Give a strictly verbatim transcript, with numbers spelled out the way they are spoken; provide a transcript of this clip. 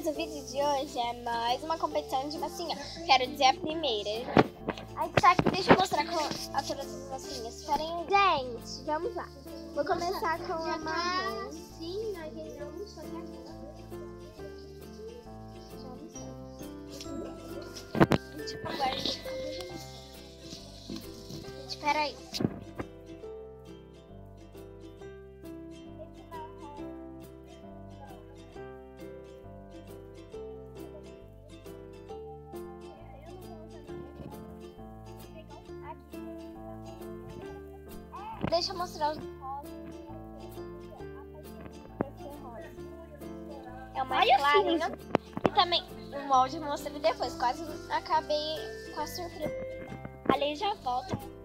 meninas, o vídeo de hoje é mais uma competição de massinha. Quero dizer a primeira. Aí tá aqui, deixa eu mostrar com a todas as massinhas. Esperem, gente, vamos lá. Vou começar com a marrom. Sim, nós ganhamos, só que agora. Tipo, agora. Espera aí. Deixa eu mostrar os rosas. É o mais clarinho. E também o molde eu mostrei depois. Quase acabei com a surpresa. Ali já volta.